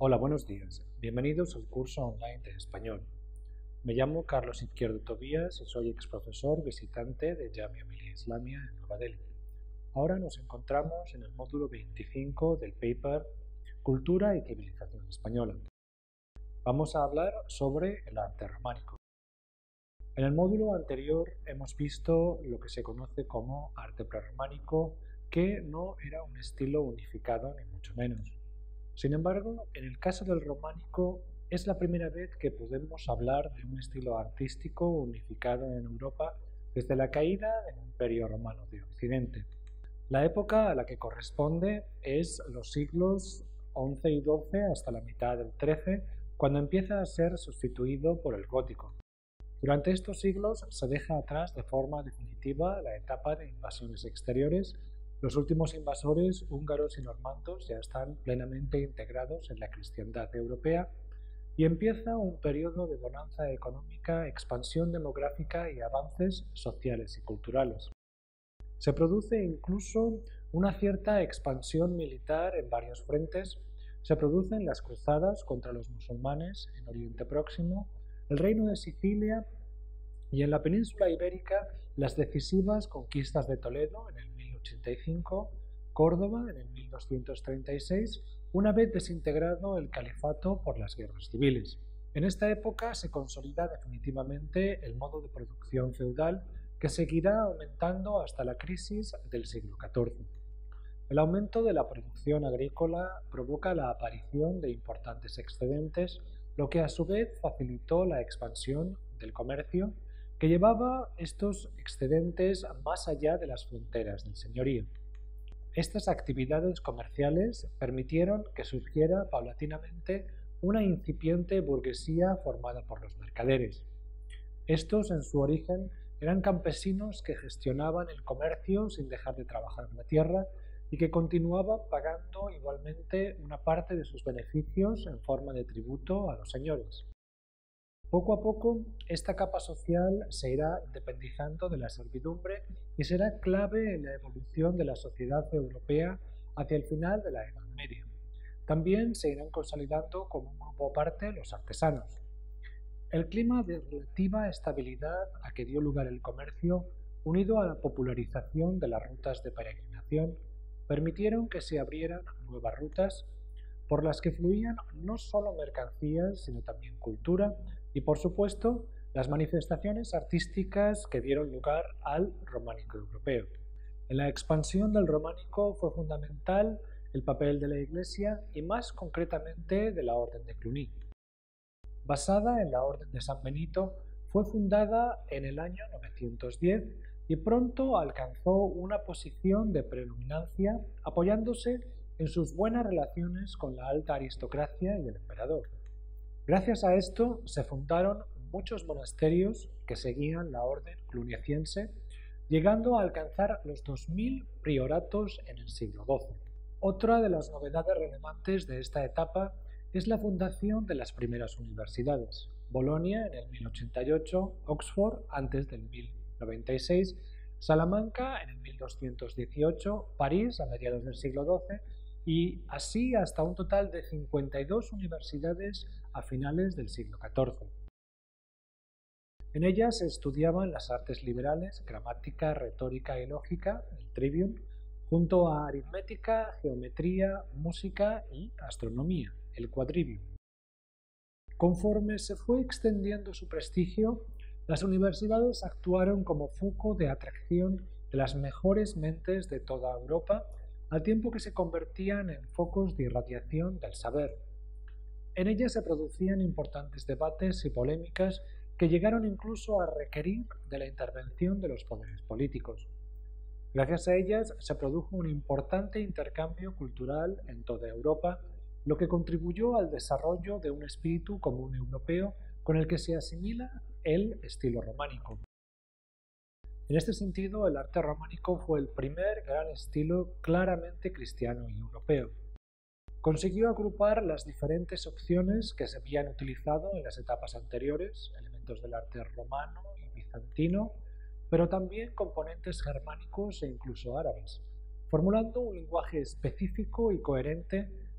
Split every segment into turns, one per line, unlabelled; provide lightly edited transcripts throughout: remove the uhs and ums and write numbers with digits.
Hola, buenos días. Bienvenidos al curso online de español. Me llamo Carlos Izquierdo Tobías y soy exprofesor visitante de Jamia Millia Islamia en Nueva Delhi. Ahora nos encontramos en el módulo 25 del paper Cultura y Civilización Española. Vamos a hablar sobre el arte románico. En el módulo anterior hemos visto lo que se conoce como arte prerrománico, que no era un estilo unificado ni mucho menos. Sin embargo, en el caso del románico es la primera vez que podemos hablar de un estilo artístico unificado en Europa desde la caída del Imperio Romano de Occidente. La época a la que corresponde es los siglos XI y XII hasta la mitad del XIII, cuando empieza a ser sustituido por el gótico. Durante estos siglos se deja atrás de forma definitiva la etapa de invasiones exteriores. Los últimos invasores húngaros y normandos ya están plenamente integrados en la cristiandad europea y empieza un periodo de bonanza económica, expansión demográfica y avances sociales y culturales. Se produce incluso una cierta expansión militar en varios frentes. Se producen las cruzadas contra los musulmanes en Oriente Próximo, el Reino de Sicilia y en la península ibérica las decisivas conquistas de Toledo en el 1085, Córdoba en el 1236, una vez desintegrado el califato por las guerras civiles. En esta época se consolida definitivamente el modo de producción feudal, que seguirá aumentando hasta la crisis del siglo XIV. El aumento de la producción agrícola provoca la aparición de importantes excedentes, lo que a su vez facilitó la expansión del comercio, que llevaba estos excedentes más allá de las fronteras del señorío. Estas actividades comerciales permitieron que surgiera paulatinamente una incipiente burguesía formada por los mercaderes. Estos, en su origen, eran campesinos que gestionaban el comercio sin dejar de trabajar la tierra y que continuaban pagando igualmente una parte de sus beneficios en forma de tributo a los señores. Poco a poco, esta capa social se irá independizando de la servidumbre y será clave en la evolución de la sociedad europea hacia el final de la Edad Media. También se irán consolidando como un grupo aparte los artesanos. El clima de relativa estabilidad a que dio lugar el comercio, unido a la popularización de las rutas de peregrinación, permitieron que se abrieran nuevas rutas por las que fluían no solo mercancías, sino también cultura y, por supuesto, las manifestaciones artísticas que dieron lugar al románico europeo. En la expansión del románico fue fundamental el papel de la Iglesia y más concretamente de la Orden de Cluny. Basada en la Orden de San Benito, fue fundada en el año 910 y pronto alcanzó una posición de predominancia apoyándose en sus buenas relaciones con la alta aristocracia y el emperador. Gracias a esto se fundaron muchos monasterios que seguían la orden cluniaciense, llegando a alcanzar los 2000 prioratos en el siglo XII. Otra de las novedades relevantes de esta etapa es la fundación de las primeras universidades: Bolonia en el 1088, Oxford antes del 1096, Salamanca en el 1218, París a mediados del siglo XII y así hasta un total de 52 universidades a finales del siglo XIV. En ellas se estudiaban las artes liberales, gramática, retórica y lógica, el trivium, junto a aritmética, geometría, música y astronomía, el quadrivium. Conforme se fue extendiendo su prestigio, las universidades actuaron como foco de atracción de las mejores mentes de toda Europa, al tiempo que se convertían en focos de irradiación del saber. En ellas se producían importantes debates y polémicas que llegaron incluso a requerir de la intervención de los poderes políticos. Gracias a ellas se produjo un importante intercambio cultural en toda Europa, lo que contribuyó al desarrollo de un espíritu común europeo con el que se asimila el estilo románico. En este sentido, el arte románico fue el primer gran estilo claramente cristiano y europeo. Consiguió agrupar las diferentes opciones que se habían utilizado en las etapas anteriores, elementos del arte romano y bizantino, pero también componentes germánicos e incluso árabes, formulando un lenguaje específico y coherente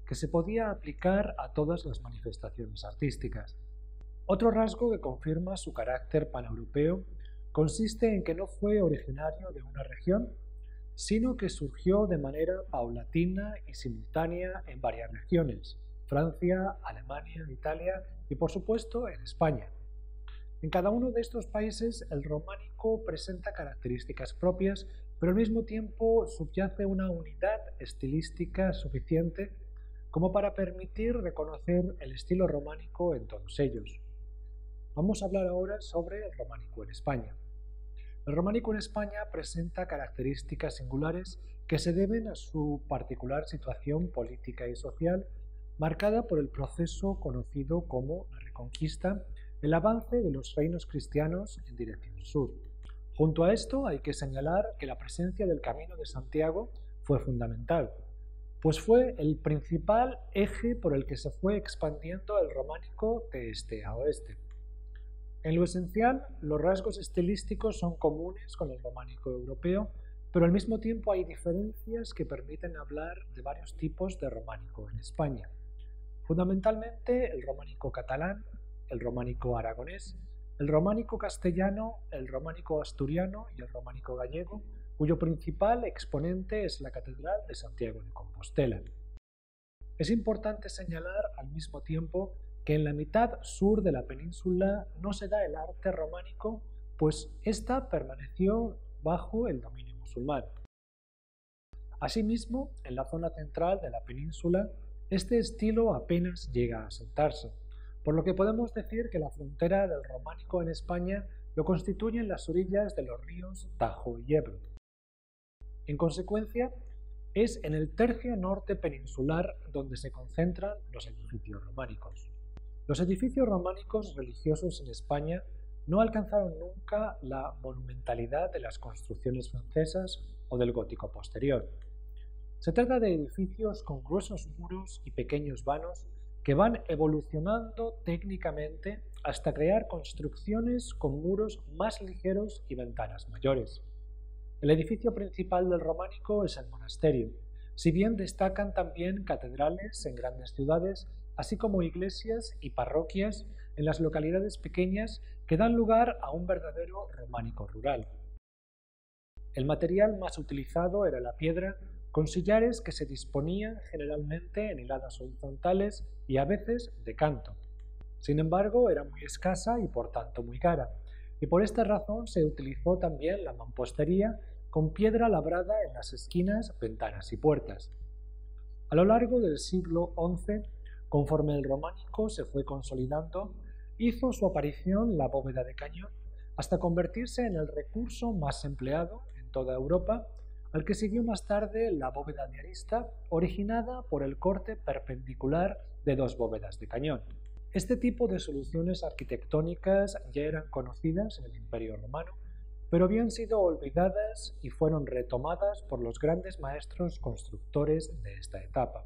que se podía aplicar a todas las manifestaciones artísticas. Otro rasgo que confirma su carácter paneuropeo consiste en que no fue originario de una región, sino que surgió de manera paulatina y simultánea en varias regiones: Francia, Alemania, Italia y por supuesto en España. En cada uno de estos países el románico presenta características propias, pero al mismo tiempo subyace una unidad estilística suficiente como para permitir reconocer el estilo románico en todos ellos. Vamos a hablar ahora sobre el románico en España. El románico en España presenta características singulares que se deben a su particular situación política y social, marcada por el proceso conocido como la Reconquista, el avance de los reinos cristianos en dirección sur. Junto a esto hay que señalar que la presencia del Camino de Santiago fue fundamental, pues fue el principal eje por el que se fue expandiendo el románico de este a oeste. En lo esencial, los rasgos estilísticos son comunes con el románico europeo, pero al mismo tiempo hay diferencias que permiten hablar de varios tipos de románico en España. Fundamentalmente el románico catalán, el románico aragonés, el románico castellano, el románico asturiano y el románico gallego, cuyo principal exponente es la Catedral de Santiago de Compostela. Es importante señalar al mismo tiempo que en la mitad sur de la península no se da el arte románico, pues ésta permaneció bajo el dominio musulmán. Asimismo, en la zona central de la península, este estilo apenas llega a asentarse, por lo que podemos decir que la frontera del románico en España lo constituyen las orillas de los ríos Tajo y Ebro. En consecuencia, es en el tercio norte peninsular donde se concentran los edificios románicos. Los edificios románicos religiosos en España no alcanzaron nunca la monumentalidad de las construcciones francesas o del gótico posterior. Se trata de edificios con gruesos muros y pequeños vanos que van evolucionando técnicamente hasta crear construcciones con muros más ligeros y ventanas mayores. El edificio principal del románico es el monasterio, si bien destacan también catedrales en grandes ciudades, así como iglesias y parroquias en las localidades pequeñas que dan lugar a un verdadero románico rural. El material más utilizado era la piedra, con sillares que se disponían generalmente en hiladas horizontales y a veces de canto. Sin embargo, era muy escasa y por tanto muy cara, y por esta razón se utilizó también la mampostería con piedra labrada en las esquinas, ventanas y puertas. A lo largo del siglo XI, conforme el románico se fue consolidando, hizo su aparición la bóveda de cañón, hasta convertirse en el recurso más empleado en toda Europa, al que siguió más tarde la bóveda de arista, originada por el corte perpendicular de dos bóvedas de cañón. Este tipo de soluciones arquitectónicas ya eran conocidas en el Imperio Romano, pero habían sido olvidadas y fueron retomadas por los grandes maestros constructores de esta etapa.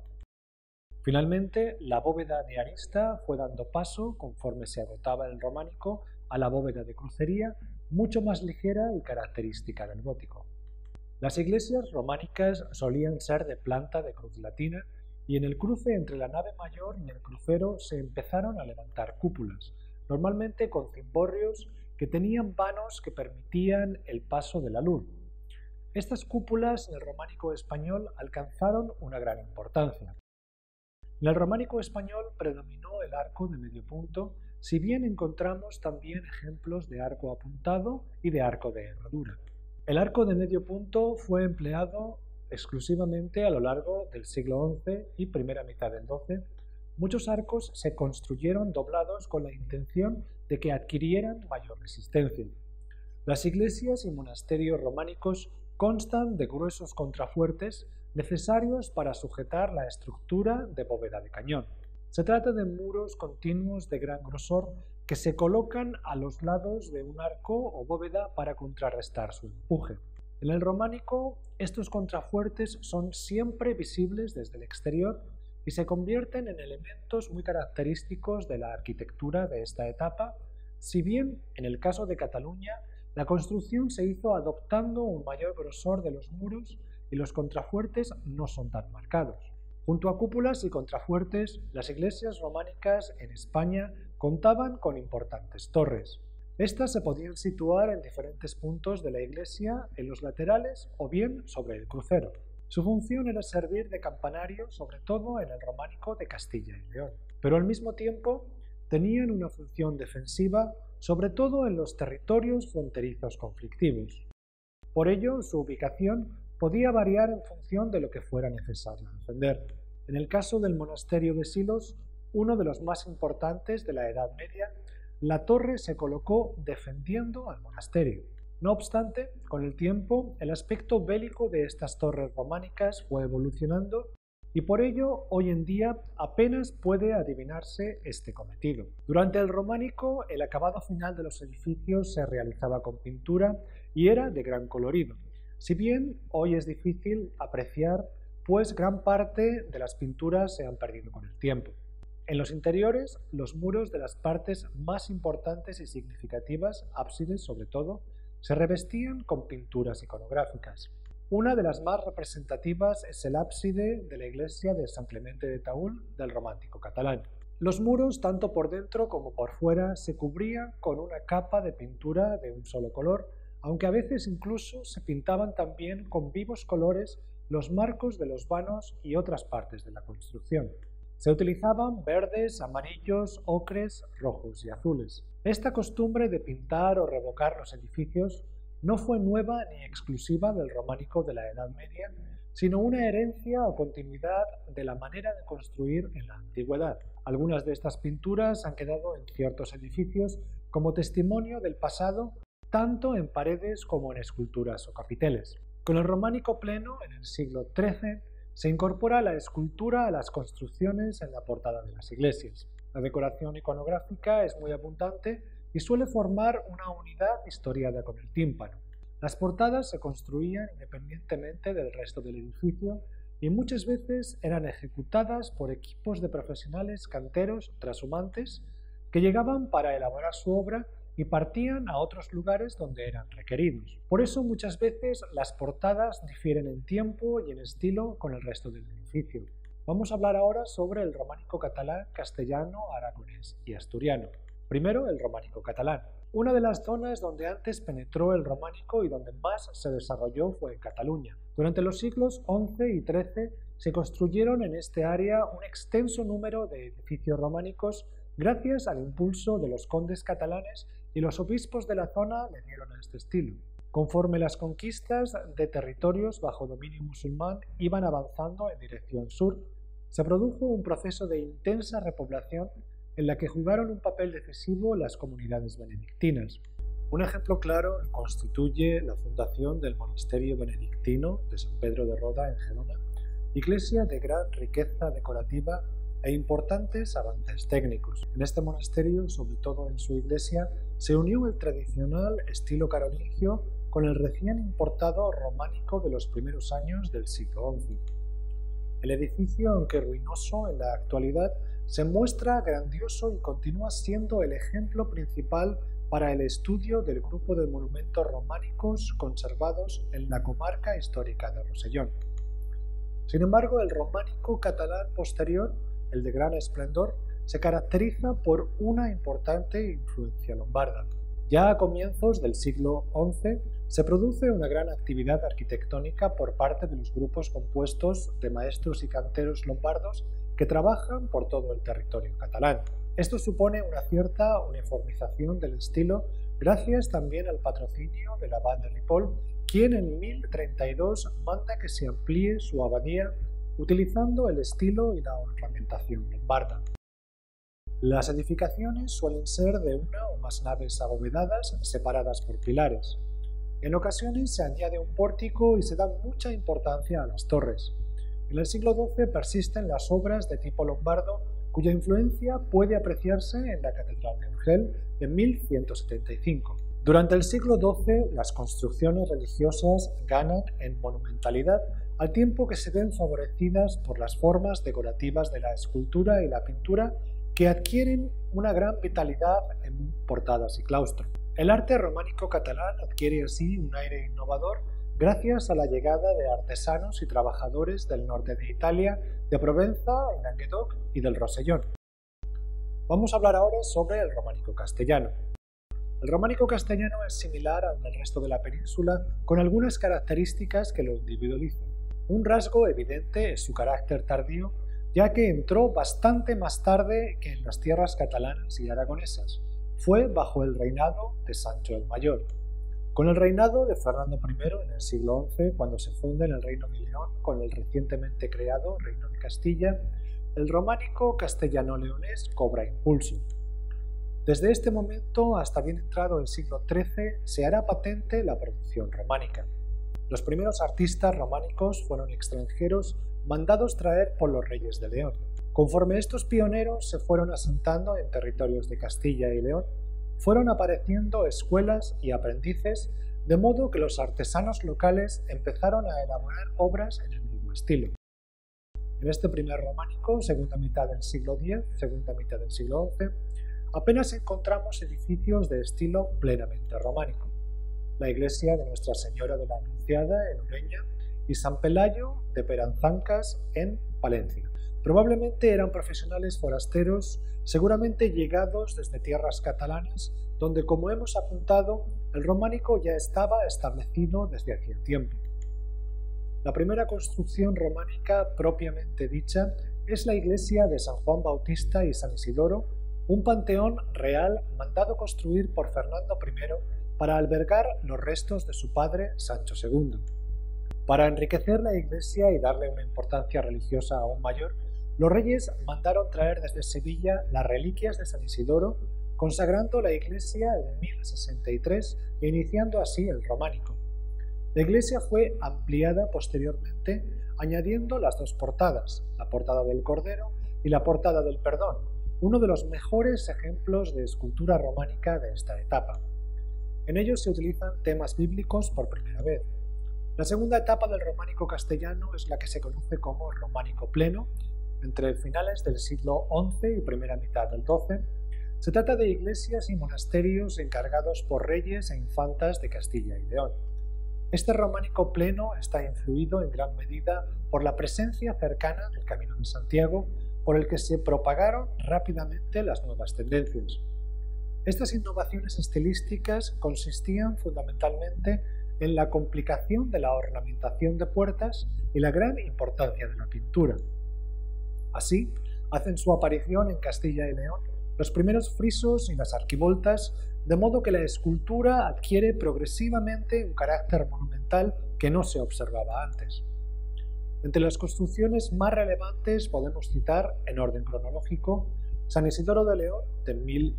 Finalmente, la bóveda de arista fue dando paso, conforme se agotaba el románico, a la bóveda de crucería, mucho más ligera y característica del gótico. Las iglesias románicas solían ser de planta de cruz latina y en el cruce entre la nave mayor y el crucero se empezaron a levantar cúpulas, normalmente con cimborrios que tenían vanos que permitían el paso de la luz. Estas cúpulas en el románico español alcanzaron una gran importancia. En el románico español predominó el arco de medio punto, si bien encontramos también ejemplos de arco apuntado y de arco de herradura. El arco de medio punto fue empleado exclusivamente a lo largo del siglo XI y primera mitad del XII. Muchos arcos se construyeron doblados con la intención de que adquirieran mayor resistencia. Las iglesias y monasterios románicos constan de gruesos contrafuertes necesarios para sujetar la estructura de bóveda de cañón. Se trata de muros continuos de gran grosor que se colocan a los lados de un arco o bóveda para contrarrestar su empuje. En el románico, estos contrafuertes son siempre visibles desde el exterior y se convierten en elementos muy característicos de la arquitectura de esta etapa, si bien, en el caso de Cataluña, la construcción se hizo adoptando un mayor grosor de los muros y los contrafuertes no son tan marcados. Junto a cúpulas y contrafuertes, las iglesias románicas en España contaban con importantes torres. Estas se podían situar en diferentes puntos de la iglesia, en los laterales o bien sobre el crucero. Su función era servir de campanario, sobre todo en el románico de Castilla y León, pero al mismo tiempo tenían una función defensiva, sobre todo en los territorios fronterizos conflictivos. Por ello, su ubicación podía variar en función de lo que fuera necesario defender. En el caso del monasterio de Silos, uno de los más importantes de la Edad Media, la torre se colocó defendiendo al monasterio. No obstante, con el tiempo, el aspecto bélico de estas torres románicas fue evolucionando y por ello hoy en día apenas puede adivinarse este cometido. Durante el románico, el acabado final de los edificios se realizaba con pintura y era de gran colorido. Si bien hoy es difícil apreciar, pues gran parte de las pinturas se han perdido con el tiempo. En los interiores, los muros de las partes más importantes y significativas, ábsides sobre todo, se revestían con pinturas iconográficas. Una de las más representativas es el ábside de la iglesia de San Clemente de Taúl del románico catalán. Los muros, tanto por dentro como por fuera, se cubrían con una capa de pintura de un solo color, aunque a veces incluso se pintaban también con vivos colores los marcos de los vanos y otras partes de la construcción. Se utilizaban verdes, amarillos, ocres, rojos y azules. Esta costumbre de pintar o revocar los edificios no fue nueva ni exclusiva del románico de la Edad Media, sino una herencia o continuidad de la manera de construir en la antigüedad. Algunas de estas pinturas han quedado en ciertos edificios como testimonio del pasado, tanto en paredes como en esculturas o capiteles. Con el románico pleno, en el siglo XIII, se incorpora la escultura a las construcciones en la portada de las iglesias. La decoración iconográfica es muy abundante y suele formar una unidad historiada con el tímpano. Las portadas se construían independientemente del resto del edificio y muchas veces eran ejecutadas por equipos de profesionales canteros trashumantes que llegaban para elaborar su obra y partían a otros lugares donde eran requeridos. Por eso muchas veces las portadas difieren en tiempo y en estilo con el resto del edificio. Vamos a hablar ahora sobre el románico catalán, castellano, aragonés y asturiano. Primero, el románico catalán. Una de las zonas donde antes penetró el románico y donde más se desarrolló fue en Cataluña. Durante los siglos XI y XIII se construyeron en este área un extenso número de edificios románicos gracias al impulso de los condes catalanes y los obispos de la zona le dieron a este estilo. Conforme las conquistas de territorios bajo dominio musulmán iban avanzando en dirección sur, se produjo un proceso de intensa repoblación en la que jugaron un papel decisivo las comunidades benedictinas. Un ejemplo claro lo constituye la fundación del monasterio benedictino de San Pedro de Roda en Gerona, iglesia de gran riqueza decorativa e importantes avances técnicos. En este monasterio, sobre todo en su iglesia, se unió el tradicional estilo carolingio con el recién importado románico de los primeros años del siglo XI. El edificio, aunque ruinoso en la actualidad, se muestra grandioso y continúa siendo el ejemplo principal para el estudio del grupo de monumentos románicos conservados en la comarca histórica de Rosellón. Sin embargo, el románico catalán posterior, el de gran esplendor, se caracteriza por una importante influencia lombarda. Ya a comienzos del siglo XI se produce una gran actividad arquitectónica por parte de los grupos compuestos de maestros y canteros lombardos que trabajan por todo el territorio catalán. Esto supone una cierta uniformización del estilo gracias también al patrocinio del abad de Ripoll, quien en 1032 manda que se amplíe su abadía utilizando el estilo y la ornamentación lombarda. Las edificaciones suelen ser de una o más naves abovedadas separadas por pilares. En ocasiones se añade un pórtico y se da mucha importancia a las torres. En el siglo XII persisten las obras de tipo lombardo, cuya influencia puede apreciarse en la Catedral de Urgel en 1175. Durante el siglo XII, las construcciones religiosas ganan en monumentalidad, al tiempo que se ven favorecidas por las formas decorativas de la escultura y la pintura, que adquieren una gran vitalidad en portadas y claustro. El arte románico catalán adquiere así un aire innovador gracias a la llegada de artesanos y trabajadores del norte de Italia, de Provenza, y Languedoc y del Rosellón. Vamos a hablar ahora sobre el románico castellano. El románico castellano es similar al del resto de la península, con algunas características que lo individualizan. Un rasgo evidente es su carácter tardío, ya que entró bastante más tarde que en las tierras catalanas y aragonesas. Fue bajo el reinado de Sancho el Mayor. Con el reinado de Fernando I en el siglo XI, cuando se funda en el Reino de León con el recientemente creado Reino de Castilla, el románico castellano-leonés cobra impulso. Desde este momento hasta bien entrado el siglo XIII se hará patente la producción románica. Los primeros artistas románicos fueron extranjeros mandados traer por los reyes de León. Conforme estos pioneros se fueron asentando en territorios de Castilla y León, fueron apareciendo escuelas y aprendices, de modo que los artesanos locales empezaron a elaborar obras en el mismo estilo. En este primer románico, segunda mitad del siglo X, segunda mitad del siglo XI, apenas encontramos edificios de estilo plenamente románico. La iglesia de Nuestra Señora de la Anunciada en Ureña y San Pelayo de Peranzancas en Palencia. Probablemente eran profesionales forasteros, seguramente llegados desde tierras catalanas, donde, como hemos apuntado, el románico ya estaba establecido desde hacía tiempo. La primera construcción románica propiamente dicha es la iglesia de San Juan Bautista y San Isidoro, un panteón real mandado construir por Fernando I para albergar los restos de su padre Sancho II. Para enriquecer la iglesia y darle una importancia religiosa aún mayor, los reyes mandaron traer desde Sevilla las reliquias de San Isidoro, consagrando la iglesia en 1063 e iniciando así el románico. La iglesia fue ampliada posteriormente, añadiendo las dos portadas, la portada del Cordero y la portada del Perdón, uno de los mejores ejemplos de escultura románica de esta etapa. En ellos se utilizan temas bíblicos por primera vez. La segunda etapa del románico castellano es la que se conoce como románico pleno, entre finales del siglo XI y primera mitad del XII. Se trata de iglesias y monasterios encargados por reyes e infantas de Castilla y León. Este románico pleno está influido en gran medida por la presencia cercana del Camino de Santiago, por el que se propagaron rápidamente las nuevas tendencias. Estas innovaciones estilísticas consistían fundamentalmente en la complicación de la ornamentación de puertas y la gran importancia de la pintura. Así, hacen su aparición en Castilla y León los primeros frisos y las arquivoltas, de modo que la escultura adquiere progresivamente un carácter monumental que no se observaba antes. Entre las construcciones más relevantes podemos citar, en orden cronológico, San Isidoro de León, de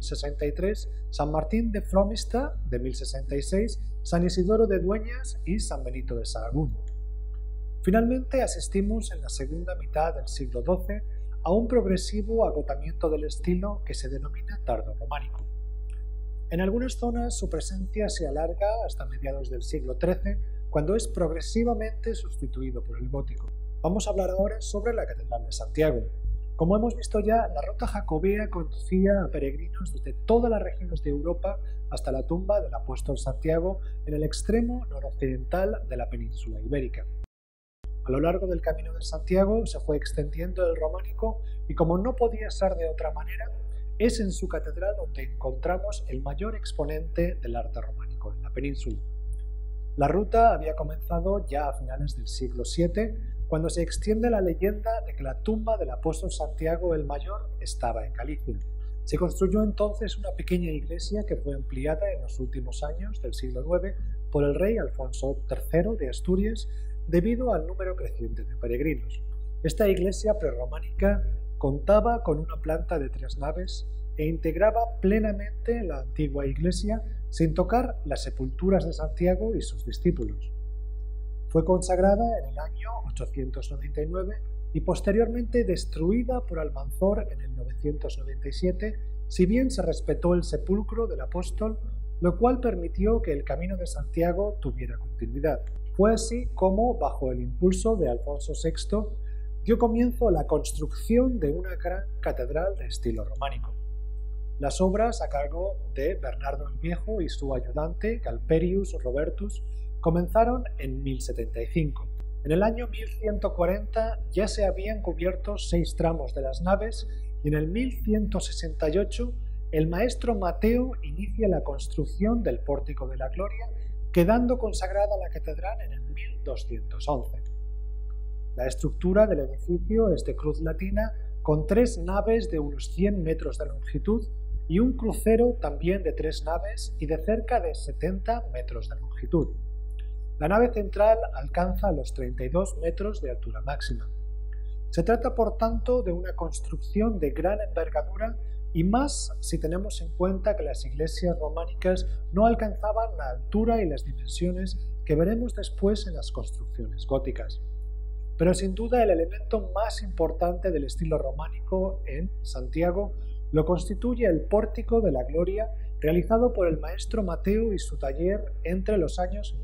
1063, San Martín de Flomista, de 1066, San Isidoro de Dueñas y San Benito de Sahagún. Finalmente asistimos en la segunda mitad del siglo XII a un progresivo agotamiento del estilo que se denomina tardorrománico. En algunas zonas su presencia se alarga hasta mediados del siglo XIII, cuando es progresivamente sustituido por el gótico. Vamos a hablar ahora sobre la Catedral de Santiago. Como hemos visto ya, la ruta jacobea conducía a peregrinos desde todas las regiones de Europa hasta la tumba del apóstol Santiago en el extremo noroccidental de la península ibérica. A lo largo del Camino de Santiago se fue extendiendo el románico y, como no podía ser de otra manera, es en su catedral donde encontramos el mayor exponente del arte románico en la península. La ruta había comenzado ya a finales del siglo VII, cuando se extiende la leyenda de que la tumba del apóstol Santiago el Mayor estaba en Galicia. Se construyó entonces una pequeña iglesia que fue ampliada en los últimos años del siglo IX por el rey Alfonso III de Asturias debido al número creciente de peregrinos. Esta iglesia prerrománica contaba con una planta de 3 naves e integraba plenamente la antigua iglesia sin tocar las sepulturas de Santiago y sus discípulos. Fue consagrada en el año 899 y posteriormente destruida por Almanzor en el 997, si bien se respetó el sepulcro del apóstol, lo cual permitió que el Camino de Santiago tuviera continuidad. Fue así como, bajo el impulso de Alfonso VI, dio comienzo a la construcción de una gran catedral de estilo románico. Las obras, a cargo de Bernardo el Viejo y su ayudante Galperius Robertus, comenzaron en 1075. En el año 1140 ya se habían cubierto 6 tramos de las naves y en el 1168 el maestro Mateo inicia la construcción del Pórtico de la Gloria, quedando consagrada la catedral en el 1211. La estructura del edificio es de cruz latina con 3 naves de unos 100 metros de longitud y un crucero también de 3 naves y de cerca de 70 metros de longitud. La nave central alcanza los 32 metros de altura máxima. Se trata, por tanto, de una construcción de gran envergadura y más si tenemos en cuenta que las iglesias románicas no alcanzaban la altura y las dimensiones que veremos después en las construcciones góticas. Pero sin duda el elemento más importante del estilo románico en Santiago lo constituye el Pórtico de la Gloria, realizado por el maestro Mateo y su taller entre los años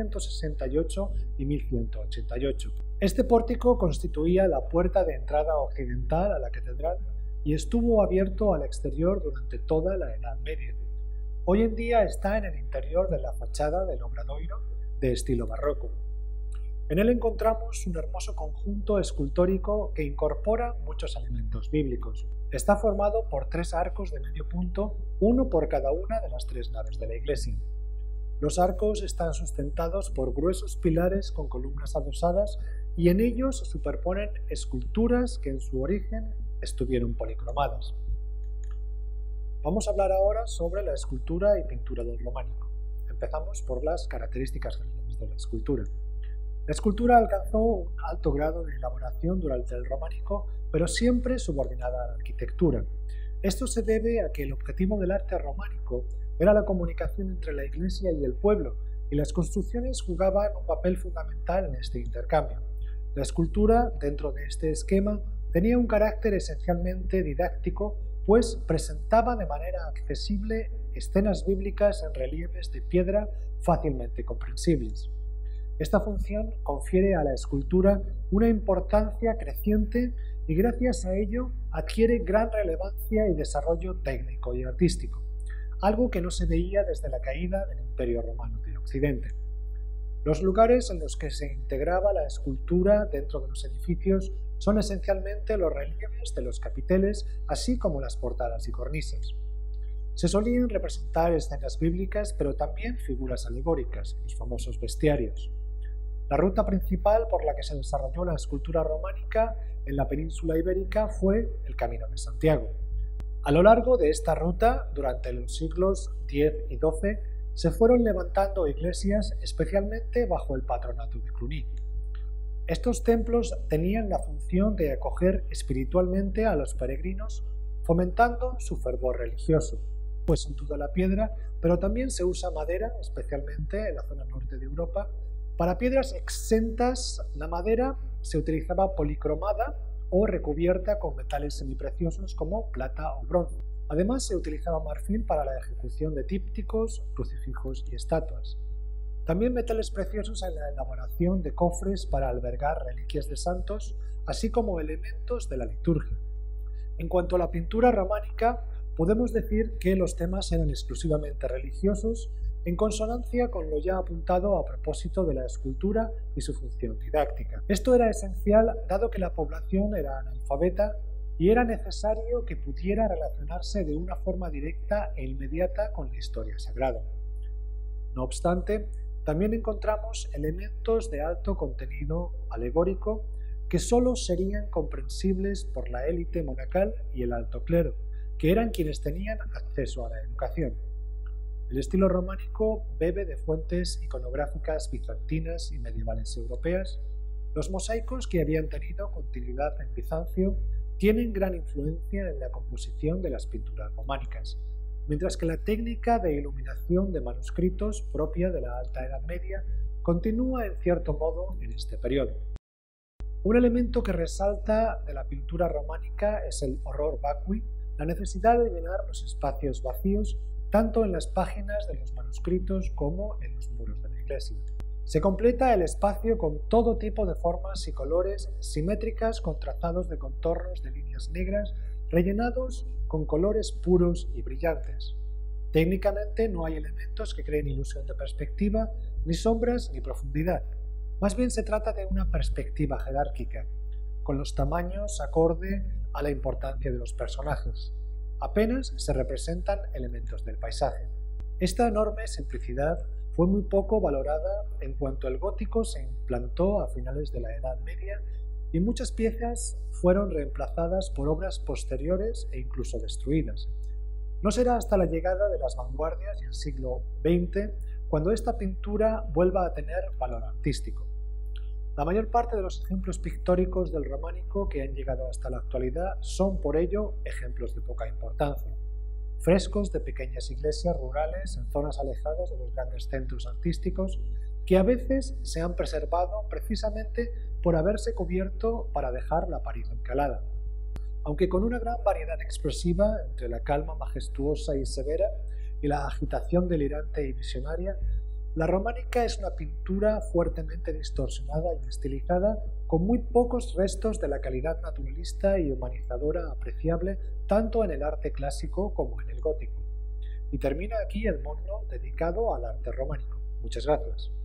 1168 y 1188. Este pórtico constituía la puerta de entrada occidental a la catedral y estuvo abierto al exterior durante toda la Edad Media. Hoy en día está en el interior de la fachada del obradoiro de estilo barroco. En él encontramos un hermoso conjunto escultórico que incorpora muchos elementos bíblicos. Está formado por 3 arcos de medio punto, uno por cada una de las 3 naves de la iglesia. Los arcos están sustentados por gruesos pilares con columnas adosadas y en ellos se superponen esculturas que en su origen estuvieron policromadas. Vamos a hablar ahora sobre la escultura y pintura del románico. Empezamos por las características generales de la escultura. La escultura alcanzó un alto grado de elaboración durante el románico, pero siempre subordinada a la arquitectura. Esto se debe a que el objetivo del arte románico era la comunicación entre la iglesia y el pueblo, y las construcciones jugaban un papel fundamental en este intercambio. La escultura, dentro de este esquema, tenía un carácter esencialmente didáctico, pues presentaba de manera accesible escenas bíblicas en relieves de piedra fácilmente comprensibles. Esta función confiere a la escultura una importancia creciente y gracias a ello adquiere gran relevancia y desarrollo técnico y artístico, algo que no se veía desde la caída del Imperio Romano de Occidente. Los lugares en los que se integraba la escultura dentro de los edificios son esencialmente los relieves de los capiteles, así como las portadas y cornisas. Se solían representar escenas bíblicas, pero también figuras alegóricas, los famosos bestiarios. La ruta principal por la que se desarrolló la escultura románica en la península ibérica fue el Camino de Santiago. A lo largo de esta ruta, durante los siglos X y XII, se fueron levantando iglesias, especialmente bajo el patronato de Cluny. Estos templos tenían la función de acoger espiritualmente a los peregrinos, fomentando su fervor religioso. Pues sin duda la piedra, pero también se usa madera, especialmente en la zona norte de Europa. Para piedras exentas, la madera se utilizaba policromada o recubierta con metales semipreciosos como plata o bronce. Además, se utilizaba marfil para la ejecución de dípticos, crucifijos y estatuas. También metales preciosos en la elaboración de cofres para albergar reliquias de santos, así como elementos de la liturgia. En cuanto a la pintura románica, podemos decir que los temas eran exclusivamente religiosos, en consonancia con lo ya apuntado a propósito de la escultura y su función didáctica. Esto era esencial dado que la población era analfabeta y era necesario que pudiera relacionarse de una forma directa e inmediata con la historia sagrada. No obstante, también encontramos elementos de alto contenido alegórico que sólo serían comprensibles por la élite monacal y el alto clero, que eran quienes tenían acceso a la educación. El estilo románico bebe de fuentes iconográficas bizantinas y medievales europeas. Los mosaicos que habían tenido continuidad en Bizancio tienen gran influencia en la composición de las pinturas románicas, mientras que la técnica de iluminación de manuscritos propia de la Alta Edad Media continúa en cierto modo en este periodo. Un elemento que resalta de la pintura románica es el horror vacui, la necesidad de llenar los espacios vacíos tanto en las páginas de los manuscritos como en los muros de la iglesia. Se completa el espacio con todo tipo de formas y colores simétricas con trazados de contornos de líneas negras rellenados con colores puros y brillantes. Técnicamente no hay elementos que creen ilusión de perspectiva, ni sombras ni profundidad. Más bien se trata de una perspectiva jerárquica, con los tamaños acorde a la importancia de los personajes. Apenas se representan elementos del paisaje. Esta enorme simplicidad fue muy poco valorada en cuanto el gótico se implantó a finales de la Edad Media y muchas piezas fueron reemplazadas por obras posteriores e incluso destruidas. No será hasta la llegada de las vanguardias y el siglo XX cuando esta pintura vuelva a tener valor artístico. La mayor parte de los ejemplos pictóricos del románico que han llegado hasta la actualidad son por ello ejemplos de poca importancia. Frescos de pequeñas iglesias rurales en zonas alejadas de los grandes centros artísticos que a veces se han preservado precisamente por haberse cubierto para dejar la pared encalada. Aunque con una gran variedad expresiva entre la calma majestuosa y severa y la agitación delirante y visionaria, la románica es una pintura fuertemente distorsionada y estilizada con muy pocos restos de la calidad naturalista y humanizadora apreciable tanto en el arte clásico como en el gótico. Y termina aquí el módulo dedicado al arte románico. Muchas gracias.